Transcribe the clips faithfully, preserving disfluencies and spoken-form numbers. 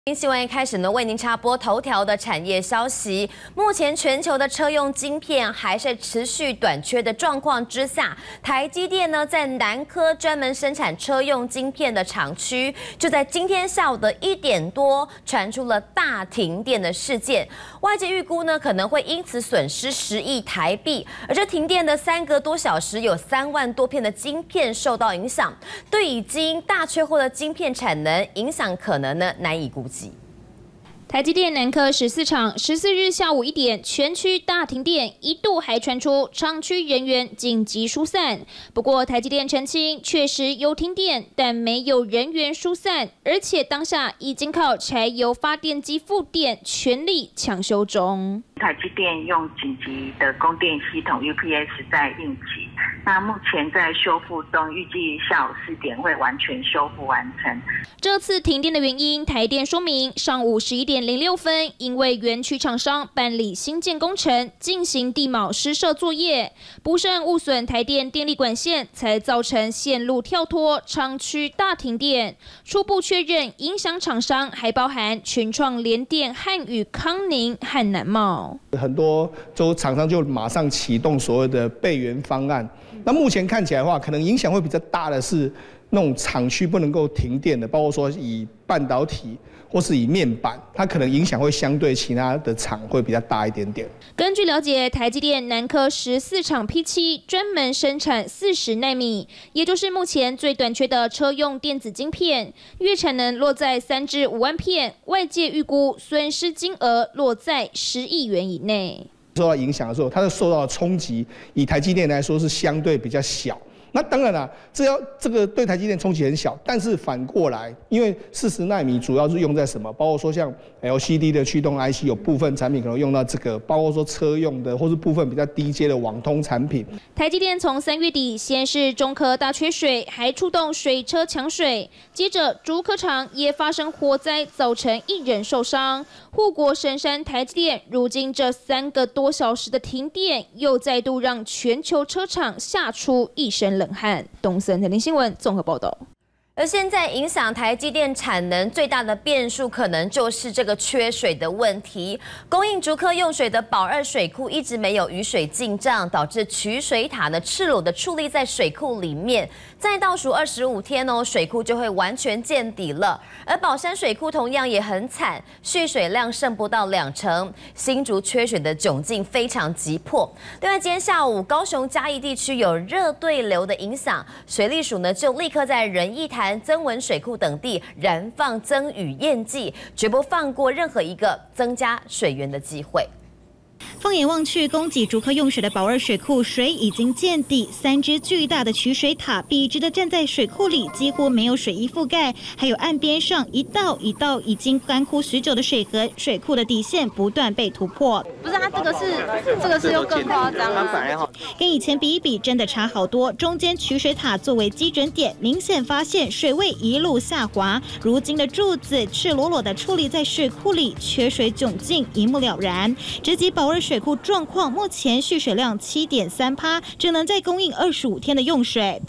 新闻一开始呢，为您插播头条的产业消息。目前全球的车用晶片还是持续短缺的状况之下，台积电呢在南科专门生产车用晶片的厂区，就在今天下午的一点多传出了大停电的事件。外界预估呢可能会因此损失十亿台币，而这停电的三个多小时，有三万多片的晶片受到影响，对已经大缺货的晶片产能影响可能呢难以估计。 台积电南科十四厂十四日下午一点，全区大停电，一度还传出厂区人员紧急疏散。不过台积电澄清，确实有停电，但没有人员疏散，而且当下已经靠柴油发电机复电，全力抢修中。 台积电用紧急的供电系统 U P S 在应急，那目前在修复中，预计下午四点会完全修复完成。 这次停电的原因，台电说明，上午十一点零六分，因为园区厂商办理新建工程，进行地铆施设作业，不慎误损台电电力管线，才造成线路跳脱，厂区大停电。初步确认，影响厂商还包含群创、联电、汉宇、康宁和南茂。 很多州厂商就马上启动所谓的备援方案。那目前看起来的话，可能影响会比较大的是那种厂区不能够停电的，包括说以半导体。 或是以面板，它可能影响会相对其他的厂会比较大一点点。 根据了解，台积电南科十四厂 P 七专门生产四十奈米，也就是目前最短缺的车用电子晶片，月产能落在三至五万片，外界预估损失金额落在十亿元以内。 受到影响的时候，它的受到的冲击，以台积电来说是相对比较小。 那当然啦，这要这个对台积电冲击很小，但是反过来，因为四十奈米主要是用在什么？包括说像 L C D 的驱动 I C， 有部分产品可能用到这个，包括说车用的，或是部分比较低阶的网通产品。 台积电从三月底先是中科大缺水，还出动水车抢水，接着竹科厂也发生火灾，造成一人受伤。护国神山台积电，如今这三个多小时的停电，又再度让全球车厂吓出一身冷汗。东森财经新闻综合报道。 而现在影响台积电产能最大的变数，可能就是这个缺水的问题。供应竹科用水的宝二水库一直没有雨水进账，导致取水塔呢赤裸的矗立在水库里面。再倒数二十五天哦，水库就会完全见底了。而宝山水库同样也很惨，蓄水量剩不到两成，新竹缺水的窘境非常急迫。另外，今天下午高雄嘉义地区有热对流的影响，水利署呢就立刻在仁义潭、曾文水库等地燃放增雨验剂，绝不放过任何一个增加水源的机会。 放眼望去，供给竹科用水的宝二水库水已经见底，三只巨大的取水塔笔直的站在水库里，几乎没有水衣覆盖。还有岸边上一道一道已经干枯许久的水河，水库的底线不断被突破。 不是，它这个是这个是又更夸张了。 跟以前比一比，真的差好多。中间取水塔作为基准点，明显发现水位一路下滑。如今的柱子赤裸裸的矗立在水库里，缺水窘境一目了然。直击宝二水库状况，目前蓄水量七点三趴，只能再供应二十五天的用水。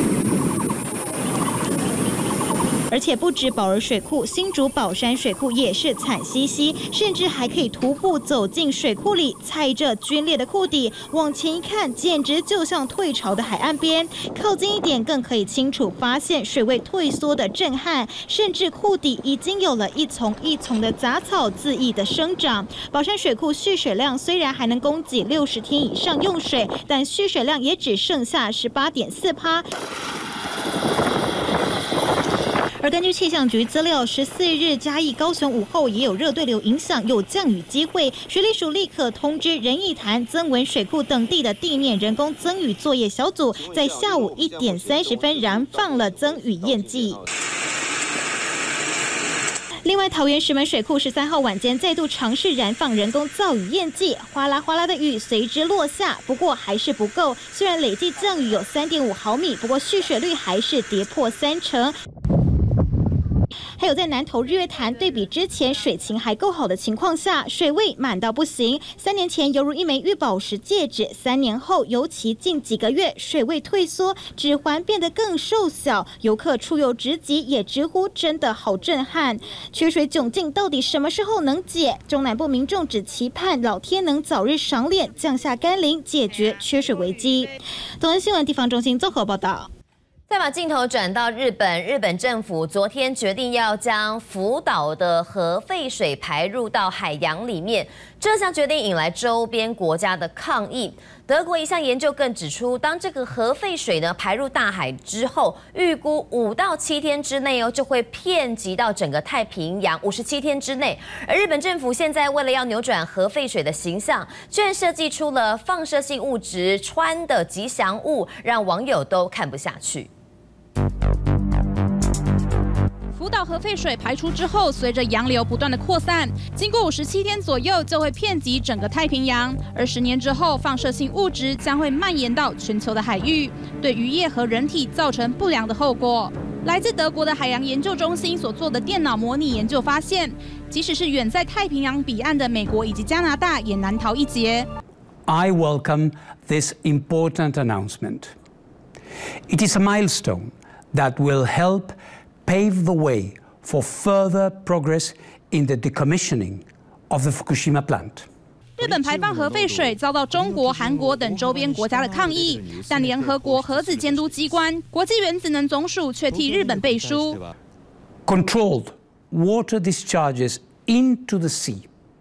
而且不止宝儿水库，新竹宝山水库也是惨兮兮，甚至还可以徒步走进水库里，踩着龟裂的库底，往前一看，简直就像退潮的海岸边。靠近一点，更可以清楚发现水位退缩的震撼，甚至库底已经有了一丛一丛的杂草恣意的生长。宝山水库蓄水量虽然还能供给六十天以上用水，但蓄水量也只剩下十八点四趴。 而根据气象局资料，十四日嘉义、高雄午后也有热对流影响，有降雨机会。水利署立刻通知仁义潭、曾文水库等地的地面人工增雨作业小组，在下午一点三十分燃放了增雨验剂。 另外，桃园石门水库十三号晚间再度尝试燃放人工造雨验剂，哗啦哗啦的雨随之落下，不过还是不够。虽然累计降雨有三点五毫米，不过蓄水率还是跌破三成。 还有在南投日月潭，对比之前水情还够好的情况下，水位满到不行。三年前犹如一枚玉宝石戒指，三年后尤其近几个月水位退缩，指环变得更瘦小，游客出游直击也直呼真的好震撼。缺水窘境到底什么时候能解？中南部民众只期盼老天能早日赏脸，降下甘霖，解决缺水危机。东森新闻地方中心综合报道。 再把镜头转到日本，日本政府昨天决定要将福岛的核废水排入到海洋里面，这项决定引来周边国家的抗议。德国一项研究更指出，当这个核废水呢排入大海之后，预估五到七天之内哦就会遍及到整个太平洋，五十七天之内。而日本政府现在为了要扭转核废水的形象，居然设计出了放射性物质氚的吉祥物，让网友都看不下去。 福岛核废水排出之后，随着洋流不断的扩散，经过五十七天左右就会遍及整个太平洋。而十年之后，放射性物质将会蔓延到全球的海域，对渔业和人体造成不良的后果。来自德国的海洋研究中心所做的电脑模拟研究发现，即使是远在太平洋彼岸的美国以及加拿大，也难逃一劫。 I welcome this important announcement. It is a milestone that will help pave the way for further progress in the decommissioning of the Fukushima plant. 日本排放核废水遭到中国、韩国等周边国家的抗议，但联合国核子监督机关国际原子能总署却替日本背书。 Controlled water discharges into the sea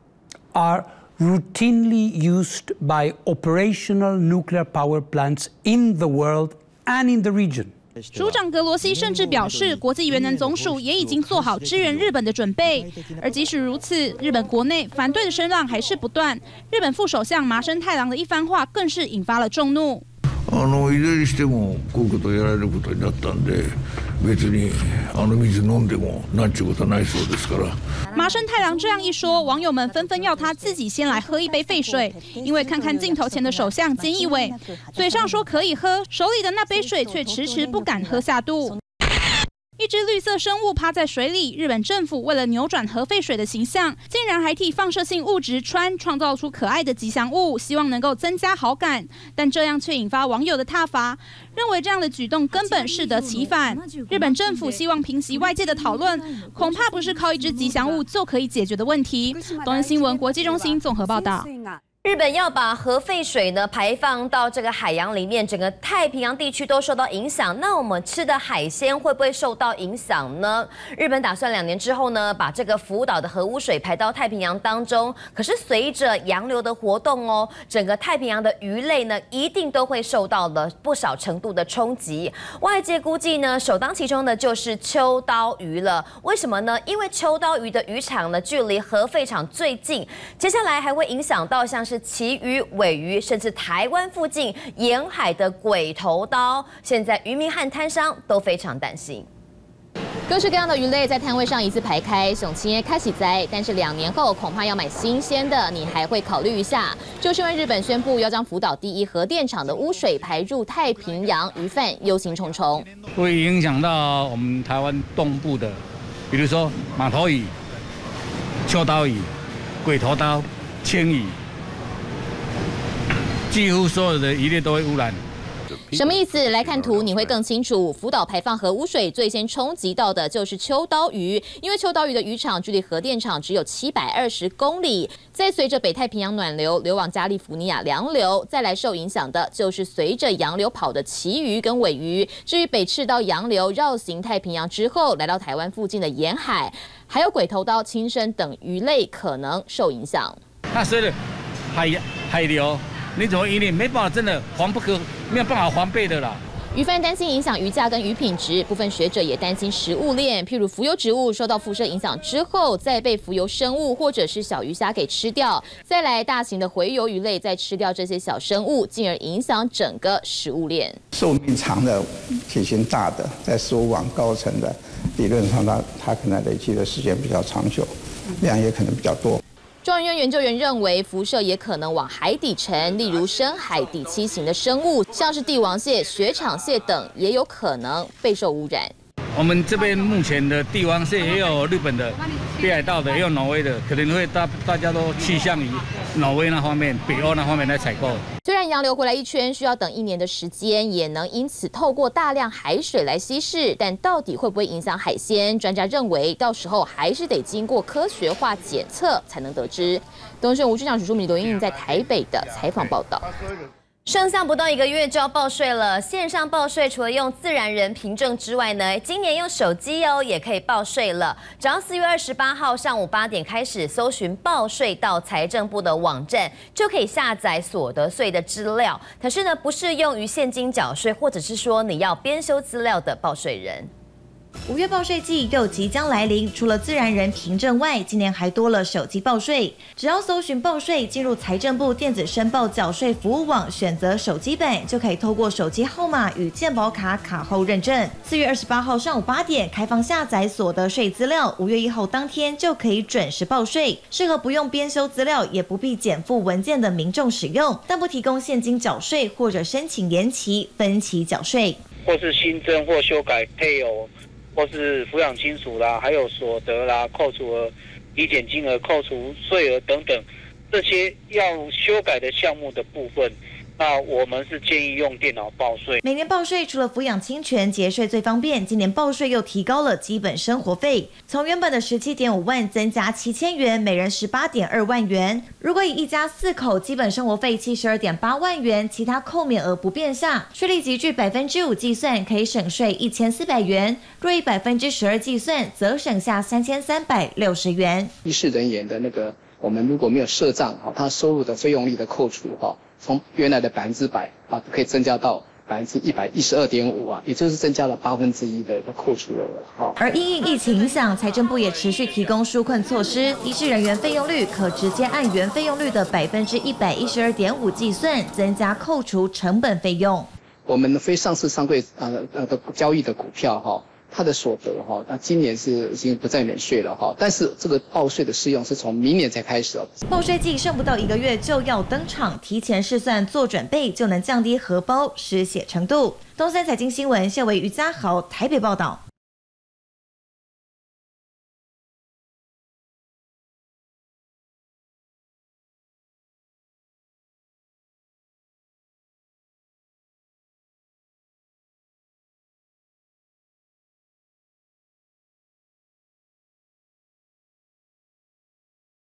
are routinely used by operational nuclear power plants in the world and in the region. 署长格罗西甚至表示，国际原能总署也已经做好支援日本的准备。而即使如此，日本国内反对的声浪还是不断。日本副首相麻生太郎的一番话更是引发了众怒。 あのいずれにしてもこういうことをやられることになったんで、別にあの水飲んでもなんちゅうことないそうですから。 麻生太郎这样一说，网友们纷纷要他自己先来喝一杯沸水，因为看看镜头前的首相菅义伟，嘴上说可以喝，手里的那杯水却迟迟不敢喝下肚。一只绿色生物趴在水里，日本政府为了扭转核废水的形象，竟然还替放射性物质氚创造出可爱的吉祥物，希望能够增加好感。但这样却引发网友的挞伐，认为这样的举动根本适得其反。日本政府希望平息外界的讨论，恐怕不是靠一只吉祥物就可以解决的问题。东森新闻国际中心综合报道。 日本要把核废水呢排放到这个海洋里面，整个太平洋地区都受到影响。那我们吃的海鲜会不会受到影响呢？日本打算两年之后呢，把这个福岛的核污水排到太平洋当中。可是随着洋流的活动哦，整个太平洋的鱼类呢，一定都会受到了不少程度的冲击。外界估计呢，首当其冲的就是秋刀鱼了。为什么呢？因为秋刀鱼的渔场呢，距离核废厂最近，接下来还会影响到像是是旗鱼、尾鱼，甚至台湾附近沿海的鬼头刀，现在渔民和摊商都非常担心。 各式各样的鱼类在摊位上一字排开，熊青开始栽，但是两年后恐怕要买新鲜的，你还会考虑一下。就是因为日本宣布要将福岛第一核电厂的污水排入太平洋，鱼贩忧心忡忡。 会影响到我们台湾东部的，比如说马头鱼、秋刀鱼、鬼头刀、青鱼。几乎所有的鱼类都会污染。 什么意思？来看图你会更清楚。福岛排放核污水最先冲击到的就是秋刀鱼，因为秋刀鱼的渔场距离核电厂只有七百二十公里。再随着北太平洋暖流流往加利福尼亚凉流，再来受影响的就是随着洋流跑的旗鱼跟尾鱼。至于北赤道洋流绕行太平洋之后，来到台湾附近的沿海，还有鬼头刀、青身等鱼类可能受影响。 那随着海海流。你怎么渔猎没办法，真的防不可，没有办法防备的啦。 鱼贩担心影响鱼价跟鱼品质，部分学者也担心食物链，譬如浮游植物受到辐射影响之后，再被浮游生物或者是小鱼虾给吃掉，再来大型的洄游鱼类再吃掉这些小生物，进而影响整个食物链。 寿命长的、体型大的，在食物网高层的，理论上它它可能累积的时间比较长久，量也可能比较多。 中研院研究员认为，辐射也可能往海底沉，例如深海底栖型的生物，像是帝王蟹、雪场蟹等，也有可能备受污染。 我们这边目前的地方是也有日本的、北海道的，也有挪威的，可能会大大家都趋向于挪威那方面、北欧那方面来采购。 虽然洋流回来一圈需要等一年的时间，也能因此透过大量海水来稀释，但到底会不会影响海鲜？专家认为，到时候还是得经过科学化检测才能得知。东讯吴局长许淑敏、刘英颖在台北的采访报道。 剩下不到一个月就要报税了，线上报税除了用自然人凭证之外呢，今年用手机哦也可以报税了。只要四月二十八号上午八点开始搜寻报税到财政部的网站，就可以下载所得税的资料。可是呢，不适用于现金缴税，或者是说你要编修资料的报税人。 五月报税季又即将来临，除了自然人凭证外，今年还多了手机报税。只要搜寻报税，进入财政部电子申报缴税服务网，选择手机版，就可以透过手机号码与健保卡卡后认证。四月二十八号上午八点开放下载所得税资料，五月一号当天就可以准时报税，适合不用编修资料也不必减负文件的民众使用，但不提供现金缴税或者申请延期分期缴税， 或是新增或修改配偶。或是抚养亲属啦，还有所得啦、扣除额、抵减金额、扣除税额等等，这些要修改的项目的部分，那我们是建议用电脑报税。 每年报税除了抚养亲权节税最方便，今年报税又提高了基本生活费，从原本的十七点五万增加七千元，每人十八点二万元。如果以一家四口，基本生活费七十二点八万元，其他扣免额不变下，税率集聚百分之五计算，可以省税一千四百元；若以百分之十二计算，则省下三千三百六十元。 医事人员的那个，我们如果没有设账，哈，他收入的费用率的扣除，哈。从原来的百分之百啊，可以增加到百分之一百一十二点五啊，也就是增加了八分之一的扣除额哈。 而因应疫情影响，财政部也持续提供纾困措施，医事人员费用率可直接按原费用率的百分之一百一十二点五计算，增加扣除成本费用。 我们的非上市上柜啊呃的交易的股票哈。它的所得哈，那今年是已经不再免税了哈，但是这个报税的适用是从明年才开始哦。 报税季剩不到一个月就要登场，提前试算做准备，就能降低荷包失血程度。东森财经新闻谢维于嘉豪台北报道。